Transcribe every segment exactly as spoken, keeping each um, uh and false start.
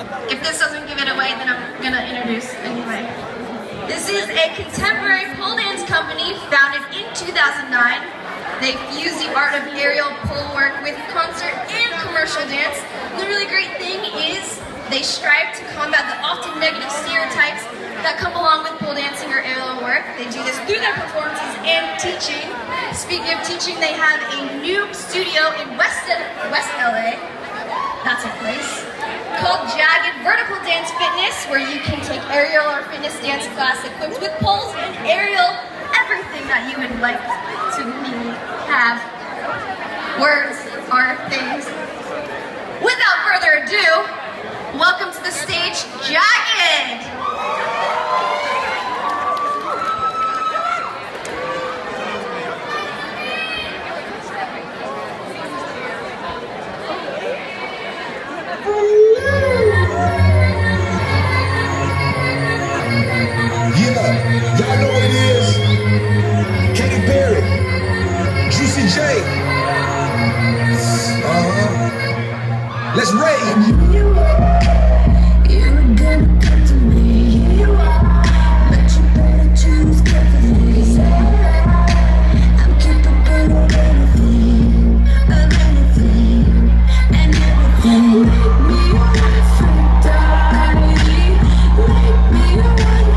If this doesn't give it away, then I'm gonna introduce anyway. This is a contemporary pole dance company founded in two thousand nine. They fuse the art of aerial pole work with concert and commercial dance. The really great thing is they strive to combat the often negative stereotypes that come along with pole dancing or aerial work. They do this through their performances and teaching. Speaking of teaching, they have a new studio in West, West L A. That's a place. Called Jagged Vertical Dance Fitness, where you can take aerial or fitness dance class equipped with poles and aerial, everything that you would like to be, have. Words are things. Without further ado, welcome to the stage, Jagged! Y'all know what it is. Katy Perry, Juicy J. Uh-huh. Let's rage. You were gonna come to me. You are, but you better choose carefully. I'm capable of anything, of anything, and everything. Make me your Aphrodite. Make me your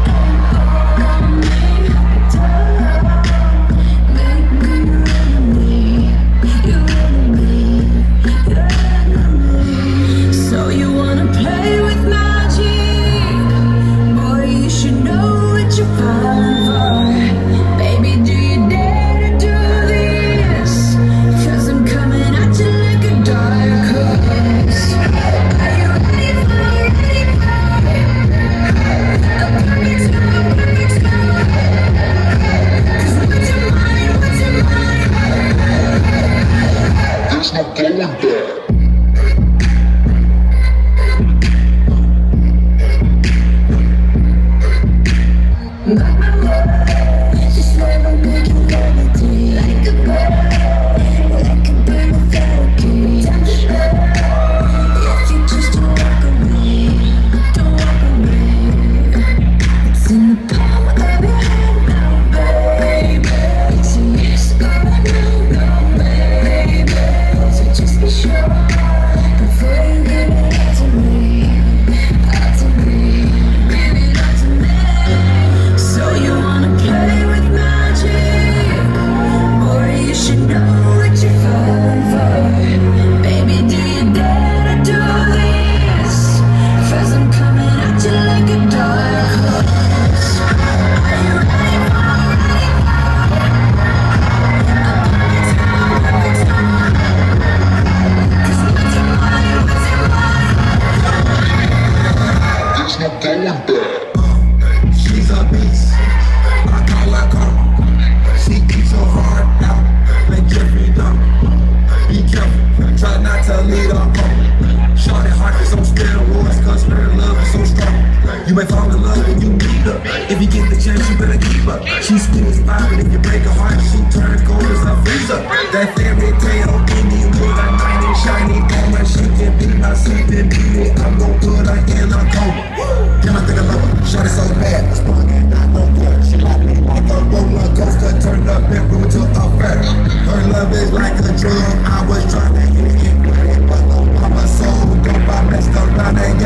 if you get the chance, you better keep her. She spins five, and if you break her heart, she turns cold as a freezer. That fairy tale Indian with a knight and shiny armor. She can be my sleeping beauty. I'm gon' put her in a coma. Damn, I think I love her. Shot it so bad, I sprung and I know good. She like me like a roller coaster, turned up and room to a fair. Her love is like a drug. I was trying to hit it, but the mama soul dope. I messed up, now they got